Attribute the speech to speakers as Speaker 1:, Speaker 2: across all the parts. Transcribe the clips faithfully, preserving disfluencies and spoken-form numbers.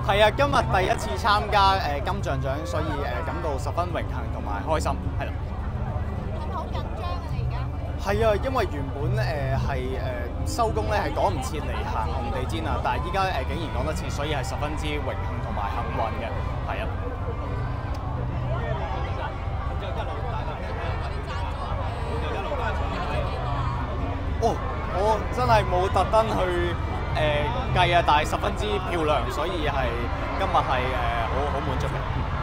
Speaker 1: 係啊，今日第一次參加誒金像獎，所以誒感到十分榮幸同埋開心，係啦。
Speaker 2: 係咪好緊張啊？你而家？
Speaker 1: 係啊，因為原本誒係誒收工咧係趕唔切嚟行紅地氈啊，但係依家誒竟然趕得切，所以係十分之榮幸同埋幸運嘅，係啊。哦，我真係冇特登去誒計啊，但係十分之漂亮，所以係今日係誒好好滿足嘅。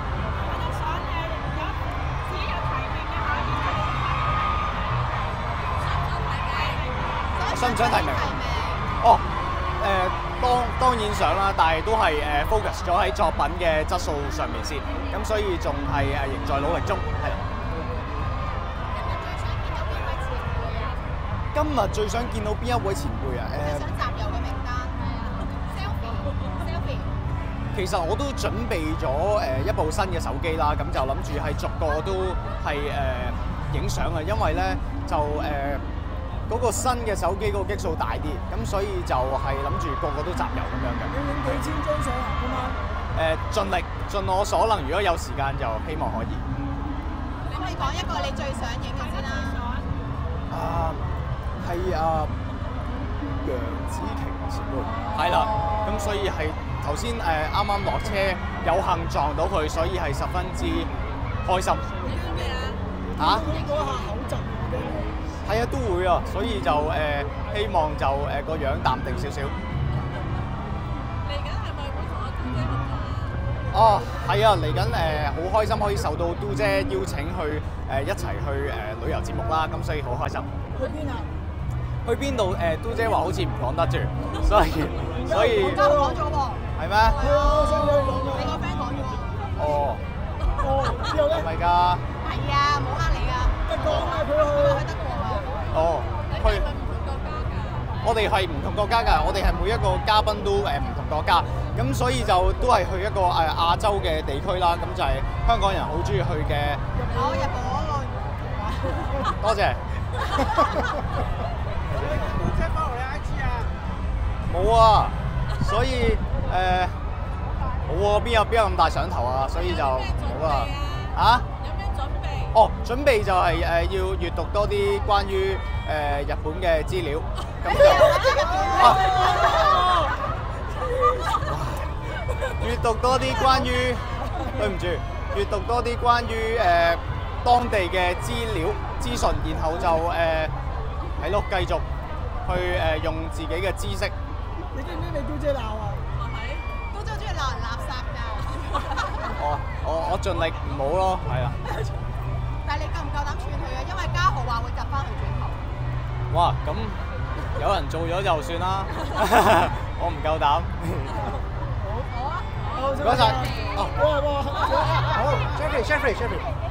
Speaker 1: 想唔想提名？哦，誒、呃、當當然想啦，但係都係誒 focus 咗喺作品嘅質素上面先，咁所以仲係誒仍在努力中，係啦。今日最想見到邊一位前輩啊？誒，
Speaker 2: 想集郵嘅名單係啊 ，selfie，selfie。
Speaker 1: 其實我都準備咗誒一部新嘅手機啦，咁就諗住係逐個都係誒影相啊，因為咧就誒嗰個新嘅手機嗰個擊數大啲，咁所以就係諗住個個都集郵咁樣嘅。
Speaker 3: 你影幾千張相啊？今晚？
Speaker 1: 誒，盡力盡我所能，如果有時間就希望可以。
Speaker 2: 你可以講一個你最想影嘅先啦。
Speaker 1: 啊！係啊，楊紫瓊前輩，係啦，咁所以係頭先誒啱啱落車有幸撞到佢，所以係十分之開心。嚇？
Speaker 3: 影嗰下口窒嘅。
Speaker 1: 係啊，都會啊，所以就誒、呃、希望就誒個、呃、樣淡定少少。
Speaker 2: 嚟緊係咪會同阿嘟姐合作啊？
Speaker 1: 哦，係啊，嚟緊誒好開心可以受到嘟姐邀請去誒、呃、一齊去誒、呃、旅遊節目啦，咁所以好開心。
Speaker 3: 去邊啊？
Speaker 1: 去邊度？誒，嘟姐話好似唔講得住，所以所以
Speaker 2: 我講咗喎。
Speaker 1: 係咩？
Speaker 3: 係啊，我想去講㗎。
Speaker 2: 你個 friend 講咗喎。
Speaker 1: 哦，
Speaker 3: 哦，之後咧？
Speaker 1: 係咪㗎？
Speaker 2: 係啊，冇呃你㗎。
Speaker 3: 得講啊，佢去。
Speaker 2: 去德國啊。
Speaker 1: 哦，去。
Speaker 2: 你係咪唔同國家㗎？
Speaker 1: 我哋係唔同國家㗎，我哋係每一個嘉賓都誒唔同國家，咁所以就都係去一個誒亞洲嘅地區啦，咁就係香港人好中意去嘅。
Speaker 2: 哦，日本。
Speaker 1: 多謝。冇啊，所以誒冇啊，邊有邊有咁大上頭啊，所以就冇啊。啊？
Speaker 2: 有咩準備？
Speaker 1: 哦，準備就係誒要閱讀多啲關於誒日本嘅資料，咁就啊，閱讀多啲關於，對唔住，閱讀多啲關於誒當地嘅資料資訊，然後就誒係咯，繼續去誒用自己嘅知識。
Speaker 3: 你知唔知你嘟姐鬧啊？
Speaker 2: 係，都真係中意鬧人垃圾㗎。
Speaker 1: 我我我盡力唔好咯，係啊。
Speaker 2: 但係你夠唔夠膽串佢啊？因為家豪話會夾翻佢轉頭。
Speaker 1: 哇，咁有人做咗就算啦，我唔夠膽。
Speaker 2: 好啊。
Speaker 3: 好，
Speaker 1: 唔該晒。哦，
Speaker 3: 好啊，好啊。
Speaker 1: 好 ，Jeffrey，Jeffrey，Jeffrey。